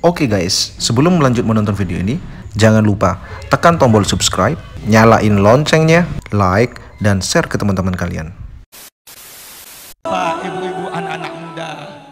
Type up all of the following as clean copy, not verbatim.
Oke guys, sebelum lanjut menonton video ini, jangan lupa tekan tombol subscribe, nyalain loncengnya, like, dan share ke teman-teman kalian. Pak, ibu-ibu, anak-anak muda,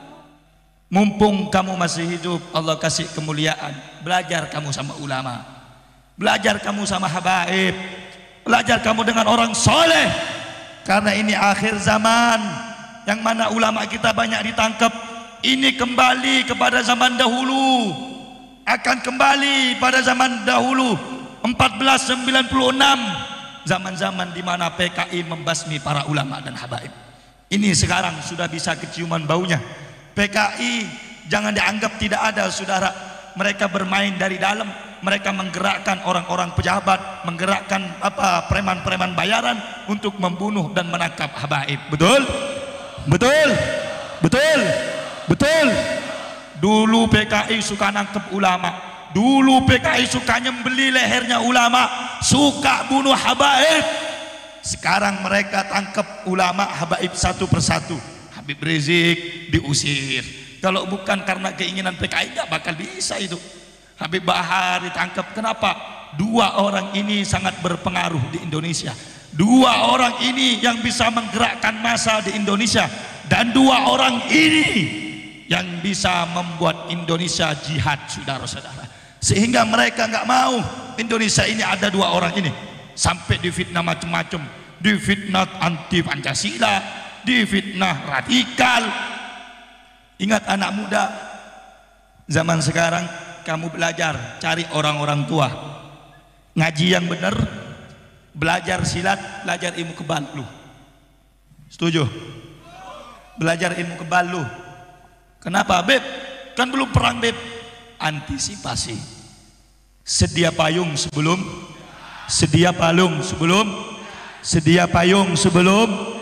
mumpung kamu masih hidup, Allah kasih kemuliaan. Belajar kamu sama ulama, belajar kamu sama habaib, belajar kamu dengan orang soleh. Karena ini akhir zaman, yang mana ulama kita banyak ditangkap. Ini kembali kepada zaman dahulu, akan kembali pada zaman dahulu 1496, zaman-zaman di mana PKI membasmi para ulama dan habaib. Ini sekarang sudah bisa keciuman baunya. PKI jangan dianggap tidak ada, saudara. Mereka bermain dari dalam, mereka menggerakkan orang-orang pejabat, menggerakkan preman-preman bayaran untuk membunuh dan menangkap habaib. Betul? Betul? Betul? Betul. Dulu PKI suka nangkep ulama, dulu PKI suka nyembeli lehernya ulama, suka bunuh habaib. Sekarang mereka tangkap ulama habaib satu persatu. Habib Rizik diusir. Kalau bukan karena keinginan PKI nggak bakal bisa itu. Habib Bahar ditangkap. Kenapa? Dua orang ini sangat berpengaruh di Indonesia. Dua orang ini yang bisa menggerakkan massa di Indonesia, dan dua orang ini yang bisa membuat Indonesia jihad, saudara-saudara. Sehingga mereka nggak mau Indonesia ini ada dua orang ini. Sampai difitnah macam-macam, difitnah anti Pancasila, difitnah radikal. Ingat anak muda, zaman sekarang kamu belajar, cari orang-orang tua, ngaji yang benar, belajar silat, belajar ilmu kebal lu. Setuju? Belajar ilmu kebal lu. Kenapa, Beb? Kan belum perang, Beb. Antisipasi. Sedia payung sebelum, sedia payung sebelum, sedia payung sebelum.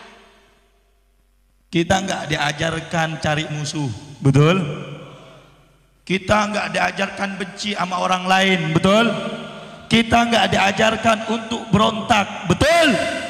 Kita nggak diajarkan cari musuh, betul? Kita nggak diajarkan benci sama orang lain, betul? Kita nggak diajarkan untuk berontak, betul?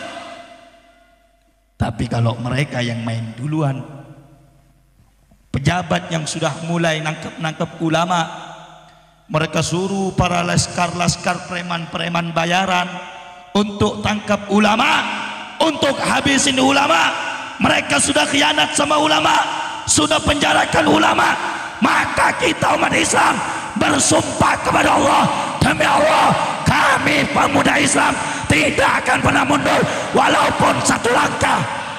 Tapi kalau mereka yang main duluan, pejabat yang sudah mulai nangkep ulama, mereka suruh para laskar-laskar preman-preman bayaran untuk tangkap ulama, untuk habisin ulama. Mereka sudah khianat sama ulama, sudah penjarakan ulama. Maka kita umat Islam bersumpah kepada Allah, demi Allah, kami pemuda Islam tidak akan pernah mundur walaupun satu langkah.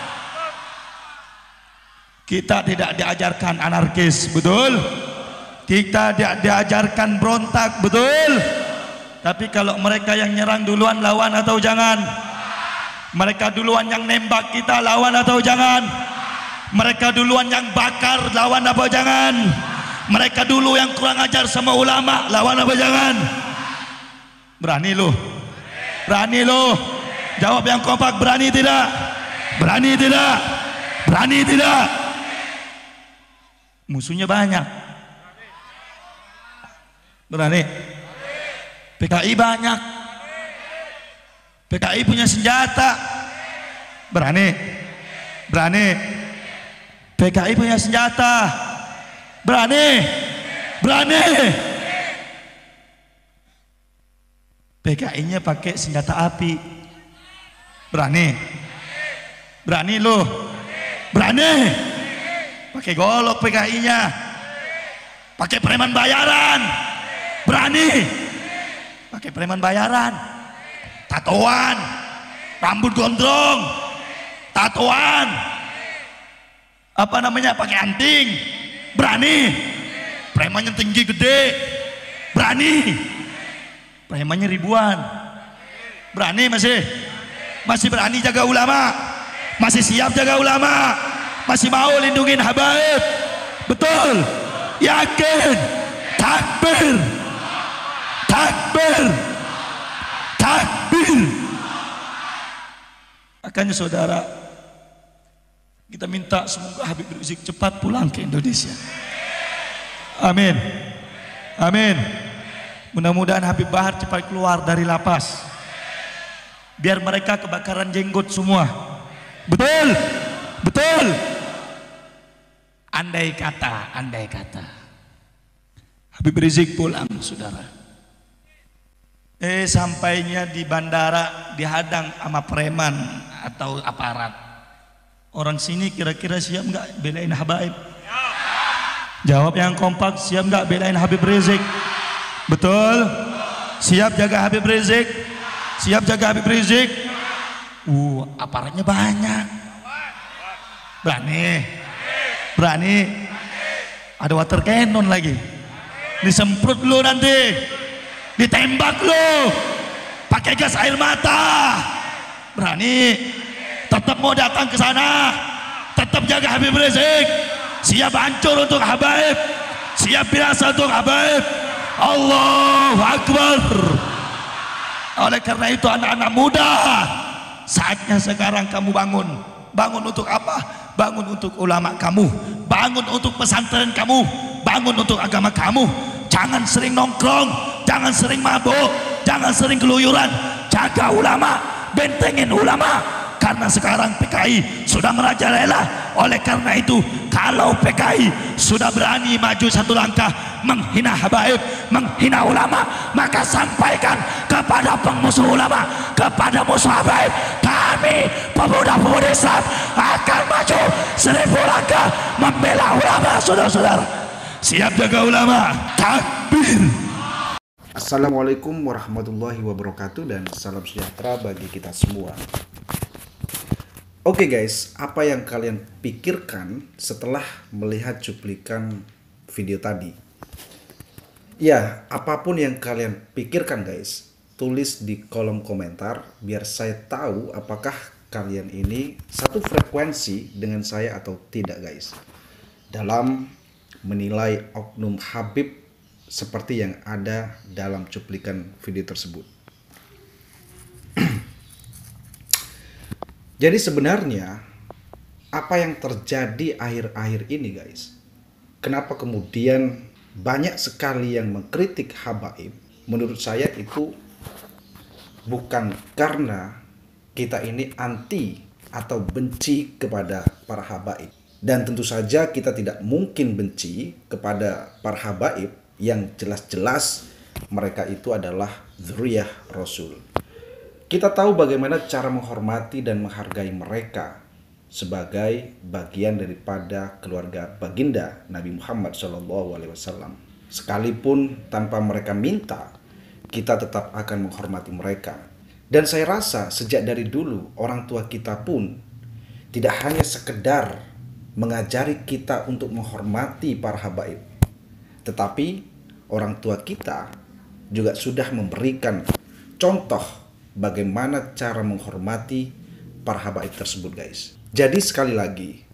Kita tidak diajarkan anarkis, betul? Kita tidak diajarkan berontak, betul? Tapi kalau mereka yang nyerang duluan, lawan atau jangan? Mereka duluan yang nembak kita, lawan atau jangan? Mereka duluan yang bakar, lawan apa jangan? Mereka dulu yang kurang ajar sama ulama, lawan apa jangan? Berani lu? Berani lu? Jawab yang kompak, berani tidak? Berani tidak? Berani tidak? Musuhnya banyak. Berani? PKI banyak. PKI punya senjata. Berani? Berani? PKI punya senjata. Berani? Berani? PKI-nya pakai senjata api. Berani? Berani lu? Berani? Pakai golok PKI-nya, pakai preman bayaran. Berani? Pakai preman bayaran, tatoan, rambut gondrong, tatoan, apa namanya, pakai anting. Berani? Premannya tinggi gede. Berani? Premannya ribuan. Berani masih? Masih berani jaga ulama? Masih siap jaga ulama? Masih mau lindungin habaib? Betul? Yakin? Takbir! Takbir! Takbir! Makanya saudara, kita minta semoga Habib Rizik cepat pulang ke Indonesia. Amin. Amin. Mudah-mudahan Habib Bahar cepat keluar dari lapas, biar mereka kebakaran jenggot semua. Betul? Betul? Andai kata Habib Rizik pulang, saudara. Sampainya di bandara dihadang sama preman atau aparat. Orang sini kira-kira siap nggak belain Habaib? Jawab yang kompak, siap nggak belain Habib Rizik? Betul? Siap jaga Habib Rizik? Siap jaga Habib Rizik? Aparatnya banyak. Berani? Berani? Ada water cannon lagi. Disemprot lu nanti, ditembak lu, pakai gas air mata. Berani? Tetap mau datang ke sana? Tetap jaga Habib Rizik? Siap hancur untuk Habaib? Siap binasa untuk Habaib? Allahu Akbar. Oleh karena itu anak-anak muda, saatnya sekarang kamu bangun. Bangun untuk apa? Bangun untuk ulama kamu, bangun untuk pesantren kamu, bangun untuk agama kamu. Jangan sering nongkrong, jangan sering mabuk, jangan sering keluyuran. Jaga ulama, bentengin ulama. Karena sekarang PKI sudah merajalela. Oleh karena itu, kalau PKI sudah berani maju satu langkah menghina Habaib, menghina ulama, maka sampaikan kepada pengmusuh ulama, kepada musuh Habaib, kami pemuda-pemuda Islam akan maju 1000 langkah membela ulama. Saudara-saudara, siap jaga ulama. Takbir. Assalamualaikum warahmatullahi wabarakatuh dan salam sejahtera bagi kita semua. Oke guys, apa yang kalian pikirkan setelah melihat cuplikan video tadi? Ya, apapun yang kalian pikirkan guys, tulis di kolom komentar biar saya tahu apakah kalian ini satu frekuensi dengan saya atau tidak guys, dalam menilai oknum Habib seperti yang ada dalam cuplikan video tersebut. Jadi sebenarnya apa yang terjadi akhir-akhir ini guys, kenapa kemudian banyak sekali yang mengkritik Habaib? Menurut saya itu bukan karena kita ini anti atau benci kepada para Habaib. Dan tentu saja kita tidak mungkin benci kepada para Habaib yang jelas-jelas mereka itu adalah dzurriyyah Rasul. Kita tahu bagaimana cara menghormati dan menghargai mereka sebagai bagian daripada keluarga baginda Nabi Muhammad SAW. Sekalipun tanpa mereka minta, kita tetap akan menghormati mereka. Dan saya rasa sejak dari dulu orang tua kita pun tidak hanya sekedar mengajari kita untuk menghormati para habaib, tetapi orang tua kita juga sudah memberikan contoh bagaimana cara menghormati para habaib tersebut guys. Jadi sekali lagi,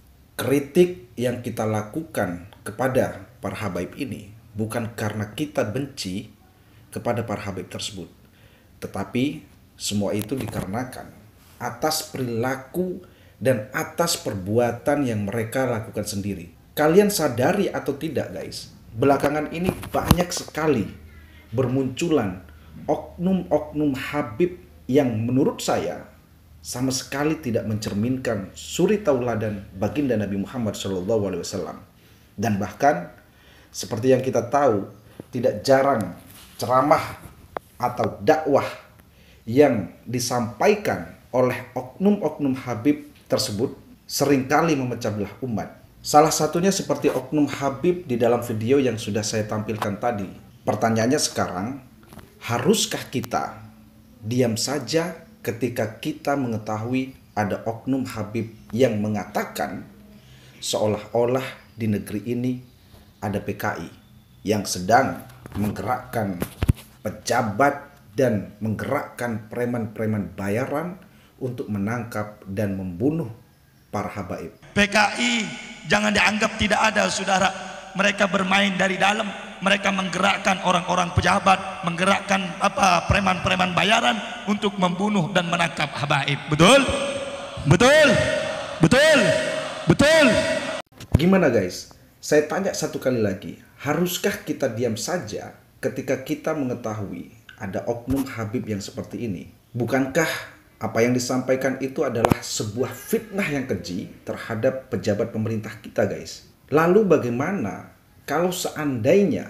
kritik yang kita lakukan kepada para habaib ini bukan karena kita benci kepada para habaib tersebut, tetapi semua itu dikarenakan atas perilaku dan atas perbuatan yang mereka lakukan sendiri. Kalian sadari atau tidak guys, belakangan ini banyak sekali bermunculan oknum-oknum Habib yang menurut saya sama sekali tidak mencerminkan suri tauladan baginda Nabi Muhammad SAW. Dan bahkan seperti yang kita tahu, tidak jarang ceramah atau dakwah yang disampaikan oleh oknum-oknum Habib tersebut seringkali memecah belah umat. Salah satunya seperti oknum Habib di dalam video yang sudah saya tampilkan tadi. Pertanyaannya sekarang, haruskah kita diam saja ketika kita mengetahui ada oknum Habib yang mengatakan seolah-olah di negeri ini ada PKI yang sedang menggerakkan pejabat dan menggerakkan preman-preman bayaran untuk menangkap dan membunuh para habaib? PKI jangan dianggap tidak ada, saudara. Mereka bermain dari dalam. Mereka menggerakkan orang-orang pejabat, menggerakkan preman-preman bayaran untuk membunuh dan menangkap habaib. Betul? Betul? Betul? Betul? Gimana guys? Saya tanya satu kali lagi, haruskah kita diam saja ketika kita mengetahui ada oknum Habib yang seperti ini? Bukankah apa yang disampaikan itu adalah sebuah fitnah yang keji terhadap pejabat pemerintah kita guys? Lalu bagaimana kalau seandainya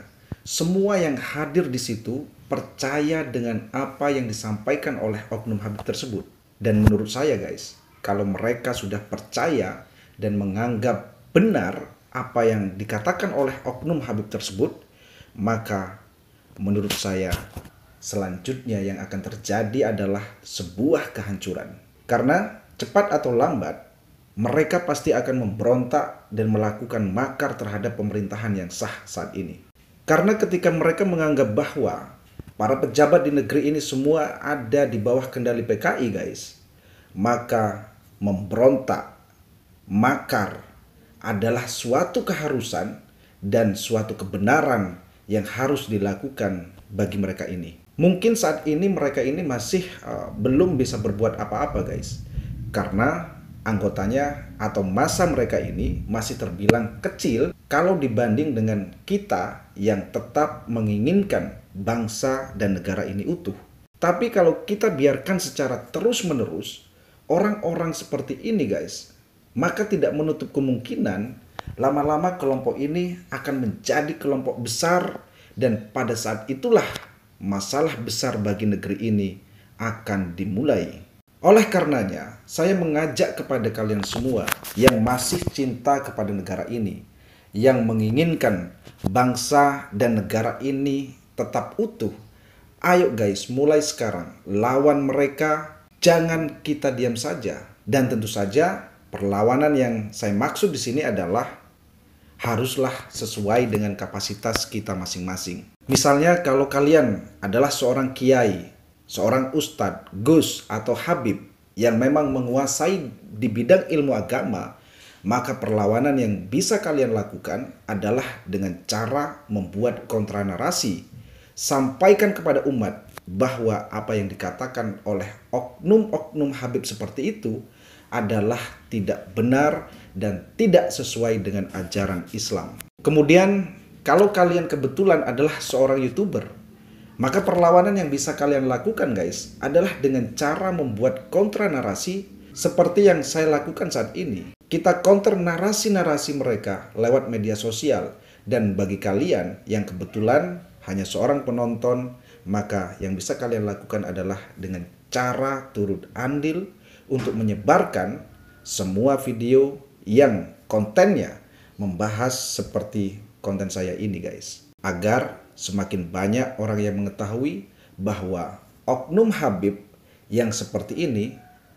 semua yang hadir di situ percaya dengan apa yang disampaikan oleh oknum Habib tersebut. Dan menurut saya guys, kalau mereka sudah percaya dan menganggap benar apa yang dikatakan oleh oknum Habib tersebut, maka menurut saya selanjutnya yang akan terjadi adalah sebuah kehancuran. Karena cepat atau lambat mereka pasti akan memberontak dan melakukan makar terhadap pemerintahan yang sah saat ini. Karena ketika mereka menganggap bahwa para pejabat di negeri ini semua ada di bawah kendali PKI guys, maka memberontak, makar adalah suatu keharusan dan suatu kebenaran yang harus dilakukan bagi mereka ini. Mungkin saat ini mereka ini masih belum bisa berbuat apa-apa guys, karena anggotanya atau massa mereka ini masih terbilang kecil kalau dibanding dengan kita yang tetap menginginkan bangsa dan negara ini utuh. Tapi kalau kita biarkan secara terus-menerus orang-orang seperti ini guys, maka tidak menutup kemungkinan lama-lama kelompok ini akan menjadi kelompok besar, dan pada saat itulah masalah besar bagi negeri ini akan dimulai. Oleh karenanya, saya mengajak kepada kalian semua yang masih cinta kepada negara ini, yang menginginkan bangsa dan negara ini tetap utuh. Ayo guys, mulai sekarang lawan mereka, jangan kita diam saja. Dan tentu saja perlawanan yang saya maksud di sini adalah haruslah sesuai dengan kapasitas kita masing-masing. Misalnya kalau kalian adalah seorang kiai, seorang ustadz, gus, atau habib yang memang menguasai di bidang ilmu agama, maka perlawanan yang bisa kalian lakukan adalah dengan cara membuat kontranarasi. Sampaikan kepada umat bahwa apa yang dikatakan oleh oknum-oknum habib seperti itu adalah tidak benar dan tidak sesuai dengan ajaran Islam. Kemudian, kalau kalian kebetulan adalah seorang YouTuber, maka perlawanan yang bisa kalian lakukan guys adalah dengan cara membuat kontra narasi seperti yang saya lakukan saat ini. Kita counter narasi-narasi mereka lewat media sosial. Dan bagi kalian yang kebetulan hanya seorang penonton, maka yang bisa kalian lakukan adalah dengan cara turut andil untuk menyebarkan semua video yang kontennya membahas seperti konten saya ini guys, agar semakin banyak orang yang mengetahui bahwa oknum Habib yang seperti ini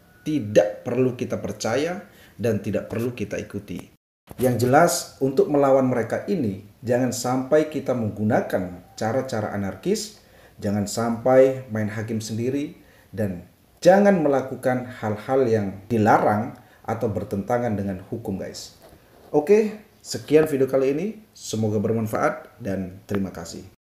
tidak perlu kita percaya dan tidak perlu kita ikuti. Yang jelas, untuk melawan mereka ini, jangan sampai kita menggunakan cara-cara anarkis, jangan sampai main hakim sendiri, dan jangan melakukan hal-hal yang dilarang atau bertentangan dengan hukum guys. Oke, sekian video kali ini, semoga bermanfaat dan terima kasih.